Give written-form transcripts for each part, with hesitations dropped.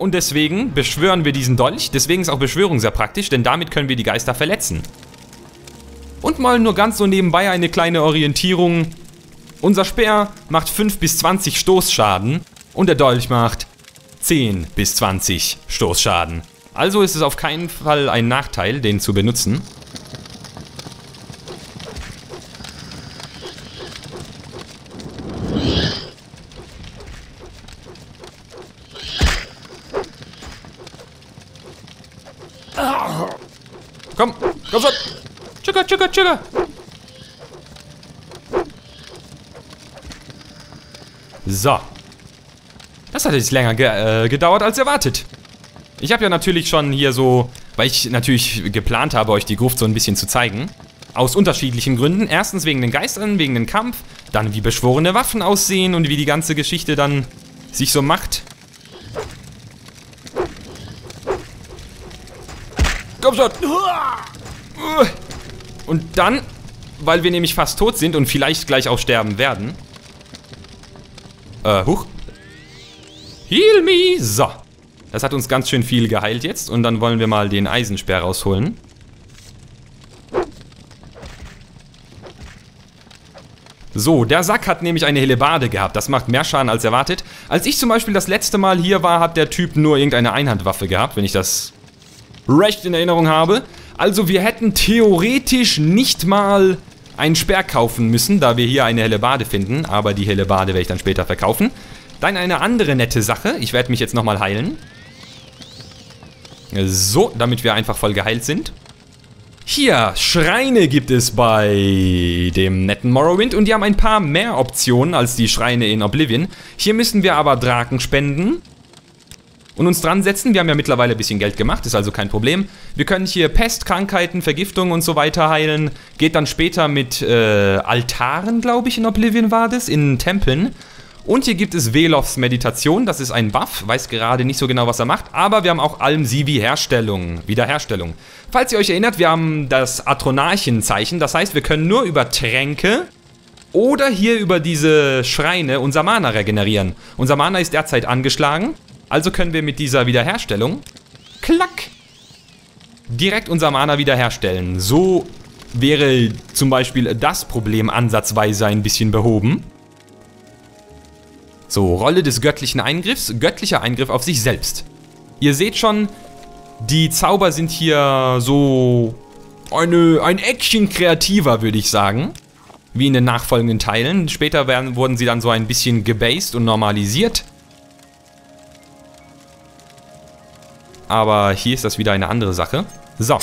und deswegen beschwören wir diesen Dolch. Deswegen ist auch Beschwörung sehr praktisch, denn damit können wir die Geister verletzen. Und mal nur ganz so nebenbei eine kleine Orientierung. Unser Speer macht 5 bis 20 Stoßschaden und der Dolch macht 10 bis 20 Stoßschaden. Also ist es auf keinen Fall ein Nachteil, den zu benutzen. Komm schon! Tschücker! So. Das hat jetzt länger gedauert als erwartet. Ich habe ja natürlich schon hier so, weil ich natürlich geplant habe, euch die Gruft so ein bisschen zu zeigen. Aus unterschiedlichen Gründen. Erstens wegen den Geistern, wegen dem Kampf. Dann wie beschworene Waffen aussehen und wie die ganze Geschichte dann sich so macht. Komm schon! Und dann, weil wir nämlich fast tot sind und vielleicht gleich auch sterben werden. Huch. Heal me! So. Das hat uns ganz schön viel geheilt jetzt. Und dann wollen wir mal den Eisenspeer rausholen. So, der Sack hat nämlich eine Hellebarde gehabt. Das macht mehr Schaden als erwartet. Als ich zum Beispiel das letzte Mal hier war, hat der Typ nur irgendeine Einhandwaffe gehabt, wenn ich das recht in Erinnerung habe. Also wir hätten theoretisch nicht mal einen Speer kaufen müssen, da wir hier eine Hellebarde finden. Aber die Hellebarde werde ich dann später verkaufen. Dann eine andere nette Sache. Ich werde mich jetzt nochmal heilen. So, damit wir einfach voll geheilt sind. Hier, Schreine gibt es bei dem netten Morrowind und die haben ein paar mehr Optionen als die Schreine in Oblivion. Hier müssen wir aber Draken spenden und uns dran setzen. Wir haben ja mittlerweile ein bisschen Geld gemacht, ist also kein Problem. Wir können hier Pest, Krankheiten, Vergiftung und so weiter heilen. Geht dann später mit Altaren, glaube ich, in Oblivion war das, in Tempeln. Und hier gibt es Veloths Meditation, das ist ein Buff, weiß gerade nicht so genau, was er macht, aber wir haben auch Alm-Sivi Wiederherstellung. Falls ihr euch erinnert, wir haben das Atronarchenzeichen, das heißt, wir können nur über Tränke oder hier über diese Schreine unser Mana regenerieren. Unser Mana ist derzeit angeschlagen, also können wir mit dieser Wiederherstellung, klack, direkt unser Mana wiederherstellen. So wäre zum Beispiel das Problem ansatzweise ein bisschen behoben. So, Rolle des göttlichen Eingriffs, göttlicher Eingriff auf sich selbst. Ihr seht schon, die Zauber sind hier so ein Eckchen kreativer, würde ich sagen. Wie in den nachfolgenden Teilen. Später wurden sie dann so ein bisschen gebased und normalisiert. Aber hier ist das wieder eine andere Sache. So.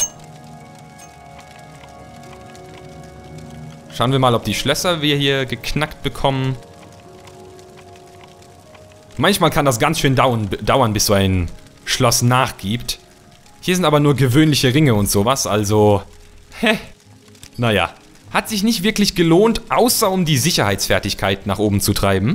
Schauen wir mal, ob die Schlösser wir hier geknackt bekommen. Manchmal kann das ganz schön dauern, bis so ein Schloss nachgibt. Hier sind aber nur gewöhnliche Ringe und sowas, also... Naja, hat sich nicht wirklich gelohnt, außer um die Sicherheitsfertigkeit nach oben zu treiben.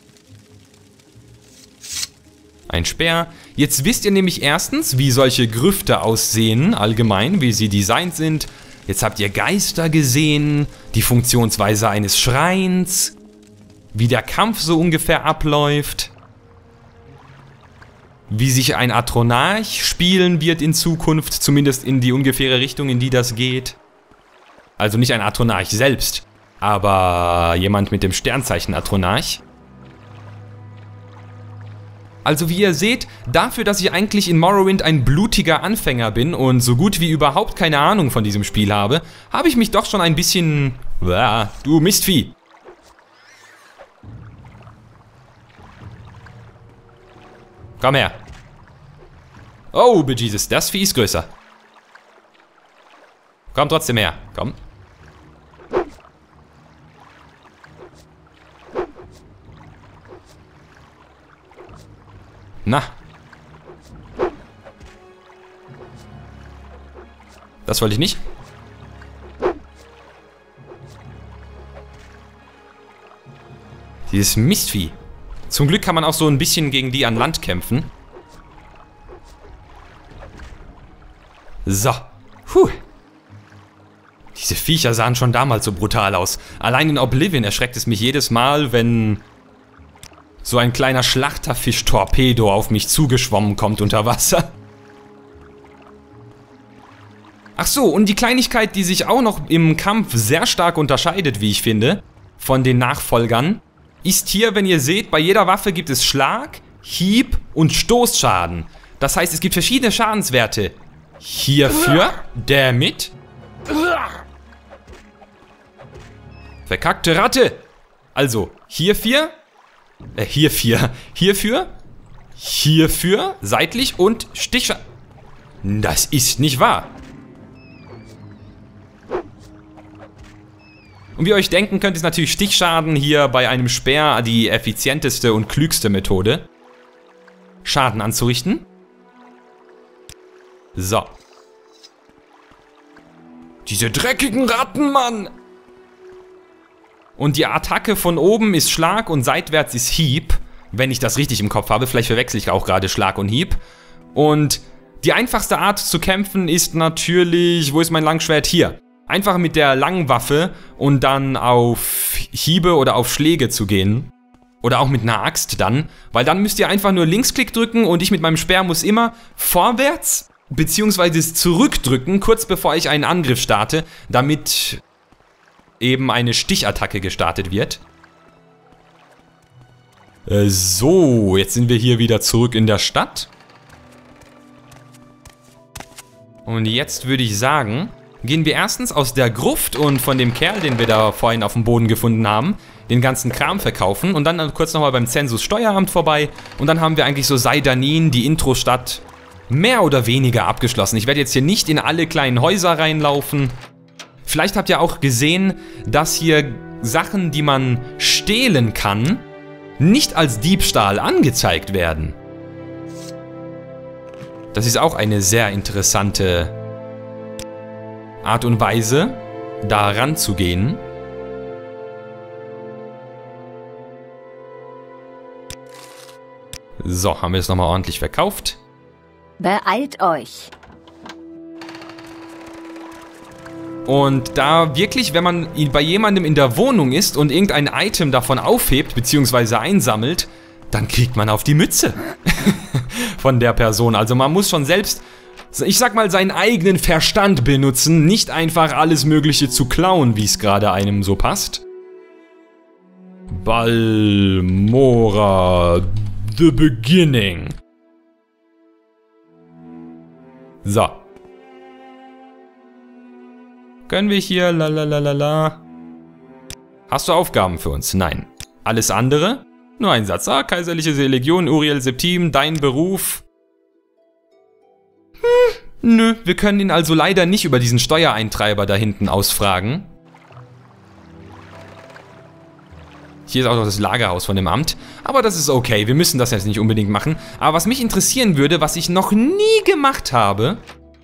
Ein Speer. Jetzt wisst ihr nämlich erstens, wie solche Grüfte aussehen, allgemein, wie sie designt sind. Jetzt habt ihr Geister gesehen, die Funktionsweise eines Schreins, wie der Kampf so ungefähr abläuft. Wie sich ein Atronarch spielen wird in Zukunft, zumindest in die ungefähre Richtung, in die das geht. Also nicht ein Atronarch selbst, aber jemand mit dem Sternzeichen Atronarch. Also wie ihr seht, dafür, dass ich eigentlich in Morrowind ein blutiger Anfänger bin und so gut wie überhaupt keine Ahnung von diesem Spiel habe, habe ich mich doch schon ein bisschen... Du Mistvieh! Komm her. Oh, bejesus, das Vieh ist größer. Komm trotzdem her. Komm. Na. Das wollte ich nicht. Dieses Mistvieh. Zum Glück kann man auch so ein bisschen gegen die an Land kämpfen. So. Puh. Diese Viecher sahen schon damals so brutal aus. Allein in Oblivion erschreckt es mich jedes Mal, wenn so ein kleiner Schlachterfisch-Torpedo auf mich zugeschwommen kommt unter Wasser. Ach so, und die Kleinigkeit, die sich auch noch im Kampf sehr stark unterscheidet, wie ich finde, von den Nachfolgern, ist hier, wenn ihr seht, bei jeder Waffe gibt es Schlag, Hieb und Stoßschaden. Das heißt, es gibt verschiedene Schadenswerte. Hierfür, damit. Verkackte Ratte. Also, hierfür, hierfür, seitlich und Stichschaden. Das ist nicht wahr. Und wie ihr euch denken könnt, ist natürlich Stichschaden hier bei einem Speer die effizienteste und klügste Methode, Schaden anzurichten. So. Diese dreckigen Ratten, Mann! Und die Attacke von oben ist Schlag und seitwärts ist Hieb, wenn ich das richtig im Kopf habe. Vielleicht verwechsel ich auch gerade Schlag und Hieb. Und die einfachste Art zu kämpfen ist natürlich, wo ist mein Langschwert? Hier. Einfach mit der langen Waffe und dann auf Hiebe oder auf Schläge zu gehen. Oder auch mit einer Axt dann. Weil dann müsst ihr einfach nur Linksklick drücken und ich mit meinem Speer muss immer vorwärts bzw. zurückdrücken, kurz bevor ich einen Angriff starte, damit eben eine Stichattacke gestartet wird. So, jetzt sind wir hier wieder zurück in der Stadt. Und jetzt würde ich sagen, gehen wir erstens aus der Gruft und von dem Kerl, den wir da vorhin auf dem Boden gefunden haben, den ganzen Kram verkaufen und dann kurz nochmal beim Zensus Steueramt vorbei und dann haben wir eigentlich so Seidanin, die Intro-Stadt, mehr oder weniger abgeschlossen. Ich werde jetzt hier nicht in alle kleinen Häuser reinlaufen. Vielleicht habt ihr auch gesehen, dass hier Sachen, die man stehlen kann, nicht als Diebstahl angezeigt werden. Das ist auch eine sehr interessante Art und Weise, da ranzugehen. So, haben wir es nochmal ordentlich verkauft. Beeilt euch. Und da wirklich, wenn man bei jemandem in der Wohnung ist und irgendein Item davon aufhebt bzw. einsammelt, dann kriegt man auf die Mütze von der Person. Also man muss schon selbst, ich sag mal, seinen eigenen Verstand benutzen, nicht einfach alles Mögliche zu klauen, wie es gerade einem so passt. Balmora, the beginning. So. Können wir hier, lalalala. Hast du Aufgaben für uns? Nein. Alles andere? Nur ein Satz. Ah, Kaiserliche Legion, Uriel Septim, dein Beruf. Nö, wir können ihn also leider nicht über diesen Steuereintreiber da hinten ausfragen. Hier ist auch noch das Lagerhaus von dem Amt. Aber das ist okay, wir müssen das jetzt nicht unbedingt machen. Aber was mich interessieren würde, was ich noch nie gemacht habe,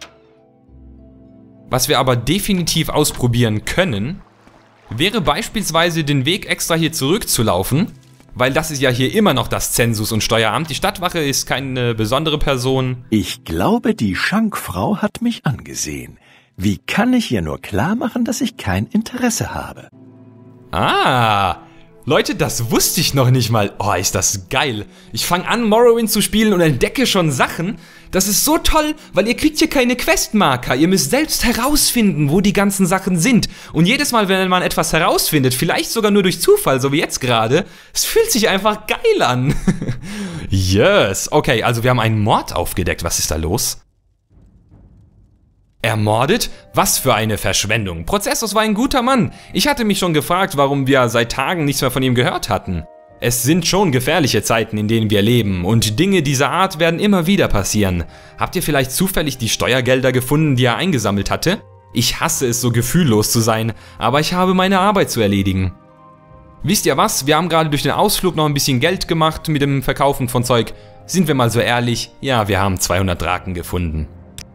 was wir aber definitiv ausprobieren können, wäre beispielsweise den Weg extra hier zurückzulaufen, weil das ist ja hier immer noch das Zensus- und Steueramt. Die Stadtwache ist keine besondere Person. Ich glaube, die Schankfrau hat mich angesehen. Wie kann ich ihr nur klar machen, dass ich kein Interesse habe? Ah, Leute, das wusste ich noch nicht mal. Oh, ist das geil. Ich fange an, Morrowind zu spielen und entdecke schon Sachen. Das ist so toll, weil ihr kriegt hier keine Questmarker. Ihr müsst selbst herausfinden, wo die ganzen Sachen sind. Und jedes Mal, wenn man etwas herausfindet, vielleicht sogar nur durch Zufall, so wie jetzt gerade, es fühlt sich einfach geil an. Yes. Okay, also wir haben einen Mord aufgedeckt. Was ist da los? Ermordet? Was für eine Verschwendung. Prozessus war ein guter Mann. Ich hatte mich schon gefragt, warum wir seit Tagen nichts mehr von ihm gehört hatten. Es sind schon gefährliche Zeiten, in denen wir leben, und Dinge dieser Art werden immer wieder passieren. Habt ihr vielleicht zufällig die Steuergelder gefunden, die er eingesammelt hatte? Ich hasse es, so gefühllos zu sein, aber ich habe meine Arbeit zu erledigen. Wisst ihr was? Wir haben gerade durch den Ausflug noch ein bisschen Geld gemacht mit dem Verkaufen von Zeug. Sind wir mal so ehrlich? Ja, wir haben 200 Draken gefunden.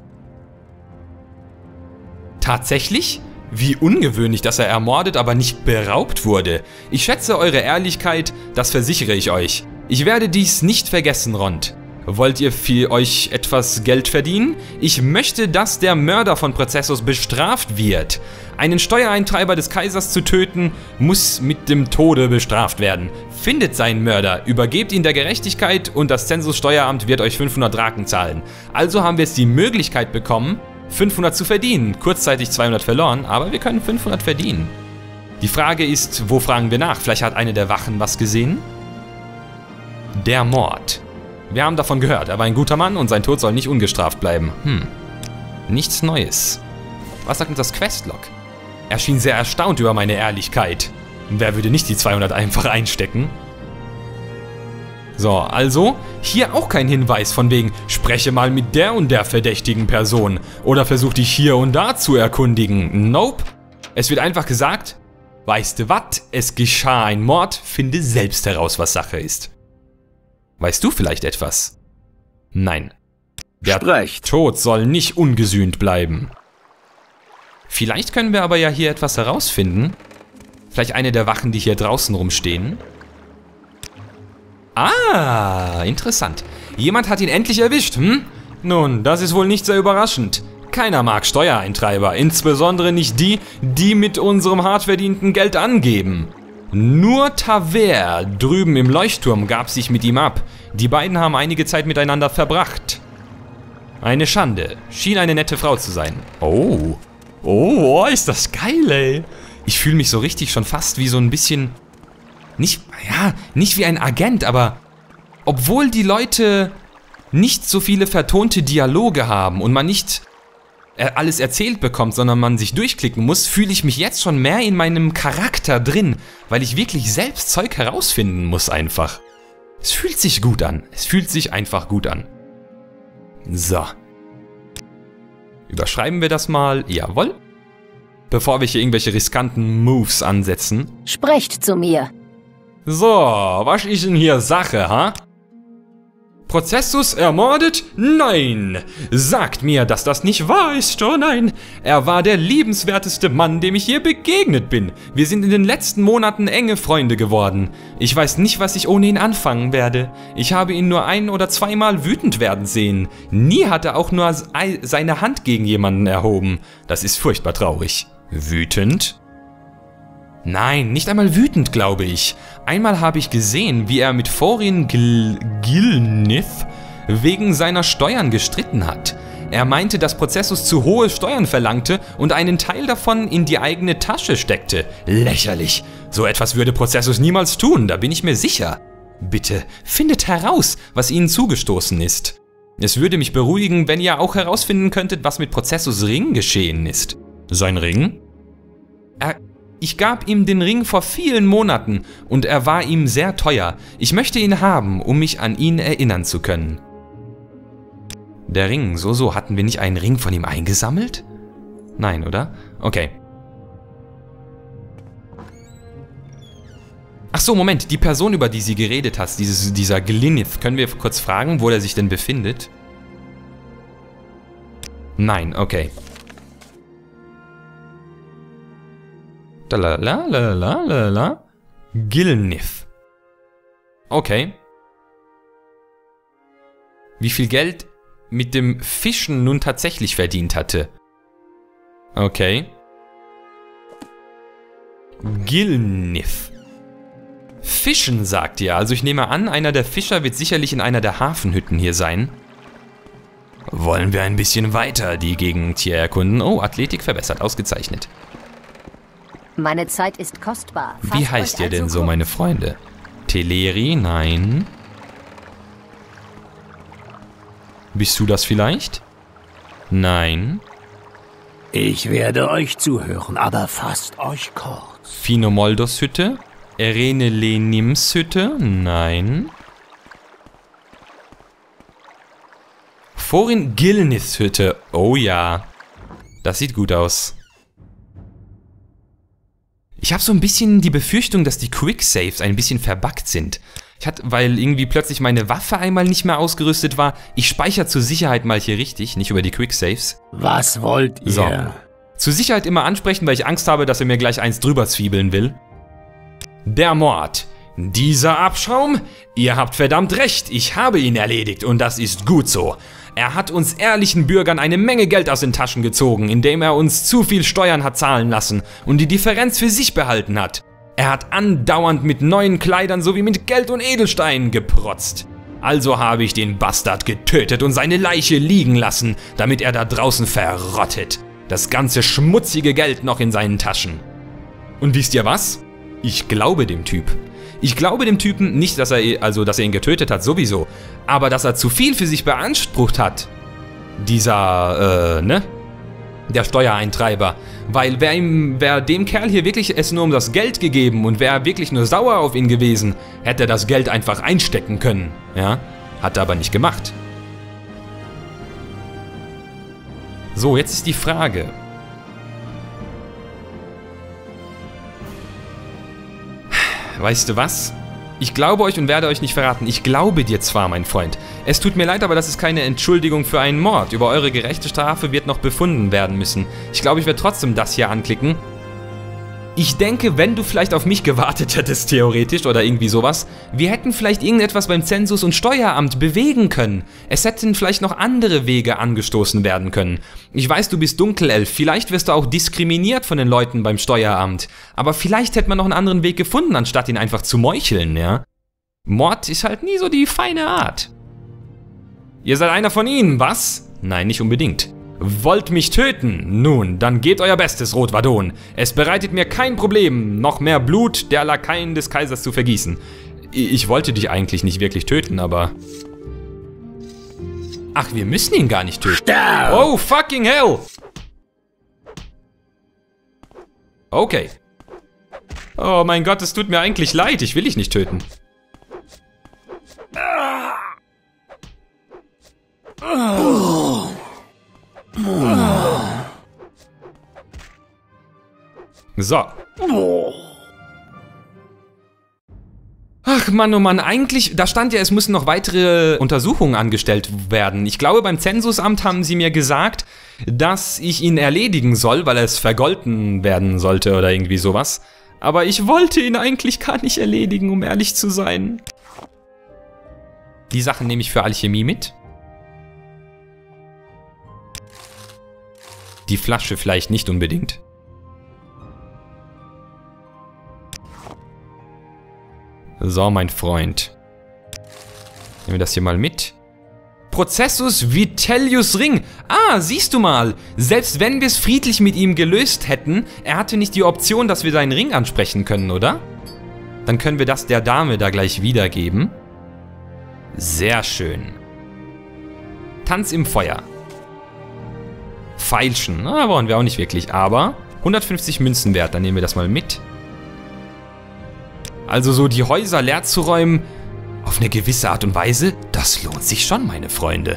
Tatsächlich? Wie ungewöhnlich, dass er ermordet, aber nicht beraubt wurde. Ich schätze eure Ehrlichkeit, das versichere ich euch. Ich werde dies nicht vergessen, Rond. Wollt ihr für euch etwas Geld verdienen? Ich möchte, dass der Mörder von Prozessus bestraft wird. Einen Steuereintreiber des Kaisers zu töten, muss mit dem Tode bestraft werden. Findet seinen Mörder, übergebt ihn der Gerechtigkeit und das Zensussteueramt wird euch 500 Draken zahlen. Also haben wir jetzt die Möglichkeit bekommen, 500 zu verdienen. Kurzzeitig 200 verloren, aber wir können 500 verdienen. Die Frage ist, wo fragen wir nach? Vielleicht hat eine der Wachen was gesehen? Der Mord. Wir haben davon gehört, er war ein guter Mann und sein Tod soll nicht ungestraft bleiben. Nichts Neues. Was sagt uns das Questlog? Er schien sehr erstaunt über meine Ehrlichkeit. Wer würde nicht die 200 einfach einstecken? So, also, hier auch kein Hinweis von wegen, spreche mal mit der und der verdächtigen Person. Oder versuch dich hier und da zu erkundigen. Nope. Es wird einfach gesagt, weißt du was, es geschah ein Mord, finde selbst heraus, was Sache ist. Weißt du vielleicht etwas? Nein. Der Tod soll nicht ungesühnt bleiben. Vielleicht können wir aber ja hier etwas herausfinden. Vielleicht eine der Wachen, die hier draußen rumstehen. Ah, interessant. Jemand hat ihn endlich erwischt, Nun, das ist wohl nicht sehr überraschend. Keiner mag Steuereintreiber, insbesondere nicht die, die mit unserem hart verdienten Geld angeben. Nur Taver drüben im Leuchtturm gab sich mit ihm ab. Die beiden haben einige Zeit miteinander verbracht. Eine Schande. Schien eine nette Frau zu sein. Oh, ist das geil, ey. Ich fühle mich so richtig schon fast wie so ein bisschen... Nicht wie ein Agent, aber... Obwohl die Leute nicht so viele vertonte Dialoge haben und man nicht alles erzählt bekommt, sondern man sich durchklicken muss, fühle ich mich jetzt schon mehr in meinem Charakter drin, weil ich wirklich selbst Zeug herausfinden muss einfach. Es fühlt sich gut an. Es fühlt sich einfach gut an. So. Überschreiben wir das mal. Jawohl. Bevor wir hier irgendwelche riskanten Moves ansetzen. Sprecht zu mir. So, was ist denn hier Sache, ha? Prozessus ermordet? Nein! Sagt mir, dass das nicht wahr ist, oh nein! Er war der liebenswerteste Mann, dem ich je begegnet bin. Wir sind in den letzten Monaten enge Freunde geworden. Ich weiß nicht, was ich ohne ihn anfangen werde. Ich habe ihn nur ein- oder zweimal wütend werden sehen. Nie hat er auch nur seine Hand gegen jemanden erhoben. Das ist furchtbar traurig. Wütend? Nein, nicht einmal wütend, glaube ich. Einmal habe ich gesehen, wie er mit Thorin Gilnith wegen seiner Steuern gestritten hat. Er meinte, dass Prozessus zu hohe Steuern verlangte und einen Teil davon in die eigene Tasche steckte. Lächerlich. So etwas würde Prozessus niemals tun, da bin ich mir sicher. Bitte, findet heraus, was ihnen zugestoßen ist. Es würde mich beruhigen, wenn ihr auch herausfinden könntet, was mit Prozessus Ring geschehen ist. Sein Ring? Ich gab ihm den Ring vor vielen Monaten und er war ihm sehr teuer. Ich möchte ihn haben, um mich an ihn erinnern zu können. Der Ring, so, hatten wir nicht einen Ring von ihm eingesammelt? Nein, oder? Okay. Ach so, Moment, die Person, über die sie geredet hat, dieser Glinith, können wir kurz fragen, wo er sich denn befindet? Nein, okay. Gilnith. Okay. Wie viel Geld mit dem Fischen nun tatsächlich verdient hatte. Okay. Gilnith. Fischen, sagt ihr. Also ich nehme an, einer der Fischer wird sicherlich in einer der Hafenhütten hier sein. Wollen wir ein bisschen weiter die Gegend hier erkunden? Oh, Athletik verbessert. Ausgezeichnet. Meine Zeit ist kostbar. Wie heißt ihr denn so, meine Freunde? Teleri? Nein. Bist du das vielleicht? Nein. Ich werde euch zuhören, aber fasst euch kurz. Finomoldos Hütte? Erene Lenims Hütte? Nein. Thorin Gilniths Hütte? Oh ja. Das sieht gut aus. Ich habe so ein bisschen die Befürchtung, dass die Quicksaves ein bisschen verbuggt sind. Weil irgendwie plötzlich meine Waffe einmal nicht mehr ausgerüstet war. Ich speichere zur Sicherheit mal hier richtig, nicht über die Quicksaves. Was wollt ihr? So. Zur Sicherheit immer ansprechen, weil ich Angst habe, dass er mir gleich eins drüber zwiebeln will. Der Mord. Dieser Abschaum? Ihr habt verdammt recht, ich habe ihn erledigt und das ist gut so. Er hat uns ehrlichen Bürgern eine Menge Geld aus den Taschen gezogen, indem er uns zu viel Steuern hat zahlen lassen und die Differenz für sich behalten hat. Er hat andauernd mit neuen Kleidern sowie mit Geld und Edelsteinen geprotzt. Also habe ich den Bastard getötet und seine Leiche liegen lassen, damit er da draußen verrottet. Das ganze schmutzige Geld noch in seinen Taschen. Und wisst ihr was? Ich glaube dem Typ. Ich glaube dem Typen nicht, dass er ihn getötet hat, sowieso. Aber dass er zu viel für sich beansprucht hat. Dieser, der Steuereintreiber. Weil wäre dem Kerl hier wirklich es nur um das Geld gegeben und wäre wirklich nur sauer auf ihn gewesen, hätte er das Geld einfach einstecken können. Ja? Hat er aber nicht gemacht. So, jetzt ist die Frage. Weißt du was? Ich glaube euch und werde euch nicht verraten. Ich glaube dir zwar, mein Freund. Es tut mir leid, aber das ist keine Entschuldigung für einen Mord. Über eure gerechte Strafe wird noch befunden werden müssen. Ich glaube, ich werde trotzdem das hier anklicken. Ich denke, wenn du vielleicht auf mich gewartet hättest, theoretisch, oder irgendwie sowas, wir hätten vielleicht irgendetwas beim Zensus- und Steueramt bewegen können. Es hätten vielleicht noch andere Wege angestoßen werden können. Ich weiß, du bist Dunkelelf, vielleicht wirst du auch diskriminiert von den Leuten beim Steueramt. Aber vielleicht hätte man noch einen anderen Weg gefunden, anstatt ihn einfach zu meucheln, ja? Mord ist halt nie so die feine Art. Ihr seid einer von ihnen, was? Nein, nicht unbedingt. Wollt mich töten? Nun, dann gebt euer Bestes, Rot-Wadon. Es bereitet mir kein Problem, noch mehr Blut der Lakaien des Kaisers zu vergießen. Ich wollte dich eigentlich nicht wirklich töten, aber... Ach, wir müssen ihn gar nicht töten. Oh, fucking hell! Okay. Oh mein Gott, es tut mir eigentlich leid, ich will dich nicht töten. So. Ach Mann, oh Mann, eigentlich, da stand ja, es müssen noch weitere Untersuchungen angestellt werden. Ich glaube, beim Zensusamt haben sie mir gesagt, dass ich ihn erledigen soll, weil es vergolten werden sollte oder irgendwie sowas. Aber ich wollte ihn eigentlich gar nicht erledigen, um ehrlich zu sein. Die Sachen nehme ich für Alchemie mit. Die Flasche vielleicht nicht unbedingt. So, mein Freund. Nehmen wir das hier mal mit. Processus Vitellius Ring. Ah, siehst du mal. Selbst wenn wir es friedlich mit ihm gelöst hätten, er hatte nicht die Option, dass wir seinen Ring ansprechen können, oder? Dann können wir das der Dame da gleich wiedergeben. Sehr schön. Tanz im Feuer. Feilschen. Na, wollen wir auch nicht wirklich, aber 150 Münzen wert. Dann nehmen wir das mal mit. Also so die Häuser leer zu räumen, auf eine gewisse Art und Weise, das lohnt sich schon, meine Freunde.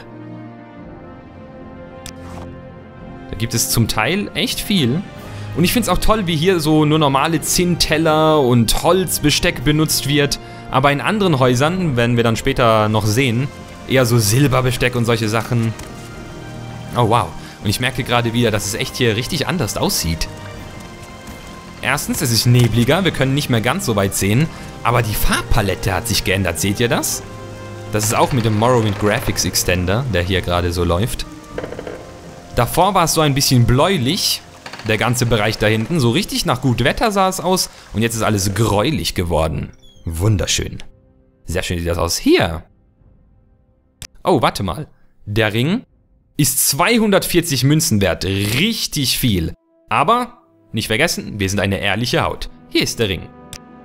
Da gibt es zum Teil echt viel. Und ich finde es auch toll, wie hier so nur normale Zinnteller und Holzbesteck benutzt wird. Aber in anderen Häusern, werden wir dann später noch sehen, eher so Silberbesteck und solche Sachen. Oh wow. Und ich merke gerade wieder, dass es echt hier richtig anders aussieht. Erstens, es ist nebliger, wir können nicht mehr ganz so weit sehen, aber die Farbpalette hat sich geändert, seht ihr das? Das ist auch mit dem Morrowind Graphics Extender, der hier gerade so läuft. Davor war es so ein bisschen bläulich, der ganze Bereich da hinten, so richtig nach gut Wetter sah es aus und jetzt ist alles gräulich geworden. Wunderschön. Sehr schön sieht das aus. Hier. Oh, warte mal. Der Ring ist 240 Münzen wert, richtig viel. Aber... nicht vergessen, wir sind eine ehrliche Haut. Hier ist der Ring.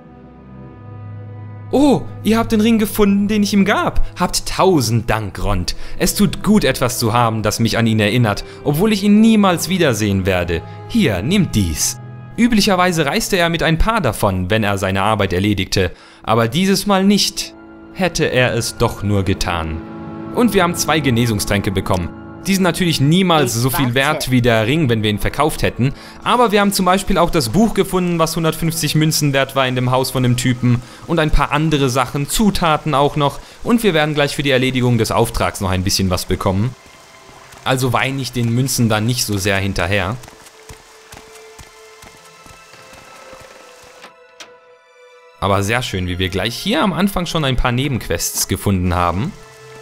Oh, ihr habt den Ring gefunden, den ich ihm gab. Habt 1000 Dank, Rond. Es tut gut, etwas zu haben, das mich an ihn erinnert, obwohl ich ihn niemals wiedersehen werde. Hier, nehmt dies. Üblicherweise reiste er mit ein paar davon, wenn er seine Arbeit erledigte. Aber dieses Mal nicht. Hätte er es doch nur getan. Und wir haben 2 Genesungstränke bekommen. Die sind natürlich niemals so viel wert wie der Ring, wenn wir ihn verkauft hätten. Aber wir haben zum Beispiel auch das Buch gefunden, was 150 Münzen wert war in dem Haus von dem Typen. Und ein paar andere Sachen, Zutaten auch noch. Und wir werden gleich für die Erledigung des Auftrags noch ein bisschen was bekommen. Also weine ich den Münzen dann nicht so sehr hinterher. Aber sehr schön, wie wir gleich hier am Anfang schon ein paar Nebenquests gefunden haben.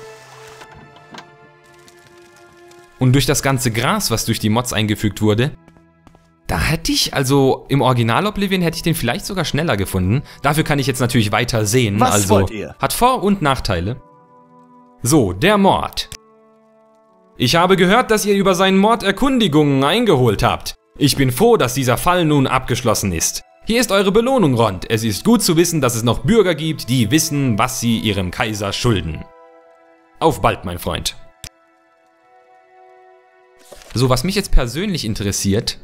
Und durch das ganze Gras, was durch die Mods eingefügt wurde, da hätte ich, also im Original Oblivion hätte ich den vielleicht sogar schneller gefunden. Dafür kann ich jetzt natürlich weiter sehen. Was also wollt ihr? hat Vor- und Nachteile. So, der Mord. Ich habe gehört, dass ihr über seinen Mord Erkundigungen eingeholt habt. Ich bin froh, dass dieser Fall nun abgeschlossen ist. Hier ist eure Belohnung, Rond. Es ist gut zu wissen, dass es noch Bürger gibt, die wissen, was sie ihrem Kaiser schulden. Auf bald, mein Freund. So, was mich jetzt persönlich interessiert...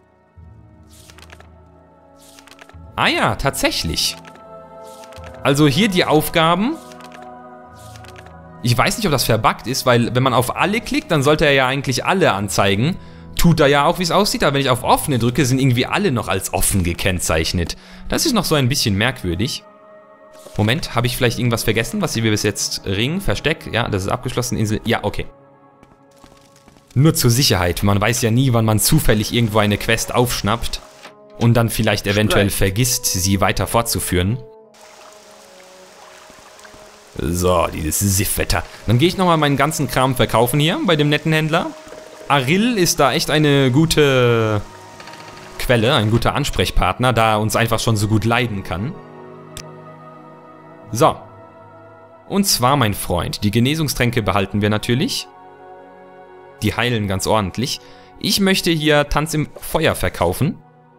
Ah ja, tatsächlich. Also hier die Aufgaben. Ich weiß nicht, ob das verbuggt ist, weil wenn man auf alle klickt, dann sollte er ja eigentlich alle anzeigen. Tut er ja auch, wie es aussieht, aber wenn ich auf offene drücke, sind irgendwie alle noch als offen gekennzeichnet. Das ist noch so ein bisschen merkwürdig. Moment, habe ich vielleicht irgendwas vergessen, was wir bis jetzt... Ring, Versteck, ja, das ist abgeschlossen, Insel... Ja, okay. Nur zur Sicherheit, man weiß ja nie, wann man zufällig irgendwo eine Quest aufschnappt und dann vielleicht eventuell vergisst, sie weiter fortzuführen. So, dieses Siffwetter. Dann gehe ich nochmal meinen ganzen Kram verkaufen hier bei dem netten Händler. Arill ist da echt eine gute Quelle, ein guter Ansprechpartner, da er uns einfach schon so gut leiden kann. So. Und zwar, mein Freund, die Genesungstränke behalten wir natürlich. Die heilen ganz ordentlich. Ich möchte hier Tanz im Feuer verkaufen.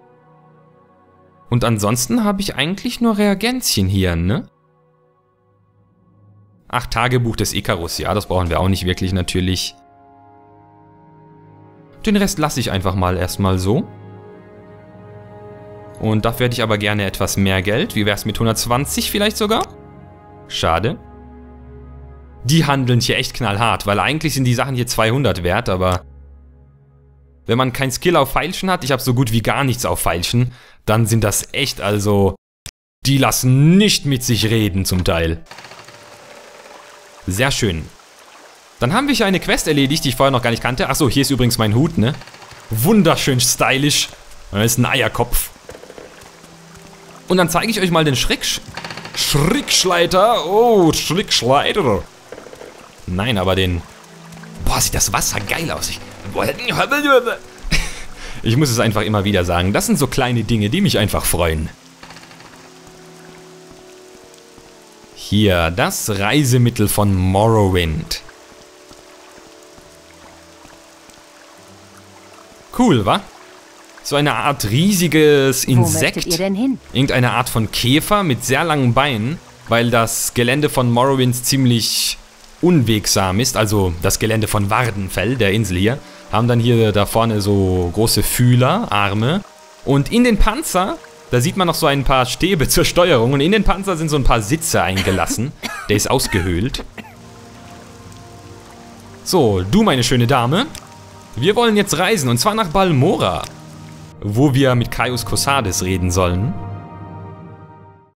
Und ansonsten habe ich eigentlich nur Reagenzien hier, ne? Ach, Tagebuch des Icarus, ja, das brauchen wir auch nicht wirklich natürlich. Den Rest lasse ich einfach mal erstmal so. Und dafür hätte ich aber gerne etwas mehr Geld. Wie wäre es mit 120 vielleicht sogar? Schade. Die handeln hier echt knallhart, weil eigentlich sind die Sachen hier 200 wert, aber... Wenn man kein Skill auf Feilschen hat, ich habe so gut wie gar nichts auf Feilschen, dann sind das echt, also... Die lassen nicht mit sich reden zum Teil. Sehr schön. Dann haben wir hier eine Quest erledigt, die ich vorher noch gar nicht kannte. Achso, hier ist übrigens mein Hut, ne? Wunderschön stylisch. Das ist ein Eierkopf. Und dann zeige ich euch mal den Schrickschleiter. Oh, Schrickschleiter. Nein, aber den... Boah, sieht das Wasser geil aus. Ich muss es einfach immer wieder sagen. Das sind so kleine Dinge, die mich einfach freuen. Hier, das Reisemittel von Morrowind. Cool, wa? So eine Art riesiges Insekt. Wo möchtet ihr denn hin? Irgendeine Art von Käfer mit sehr langen Beinen, weil das Gelände von Morrowind ziemlich unwegsam ist. Also das Gelände von Wardenfell, der Insel hier, haben dann hier da vorne so große Fühler, Arme. Und in den Panzer, da sieht man noch so ein paar Stäbe zur Steuerung. Und in den Panzer sind so ein paar Sitze eingelassen. Der ist ausgehöhlt. So, du meine schöne Dame. Wir wollen jetzt reisen, und zwar nach Balmora, wo wir mit Caius Cosades reden sollen.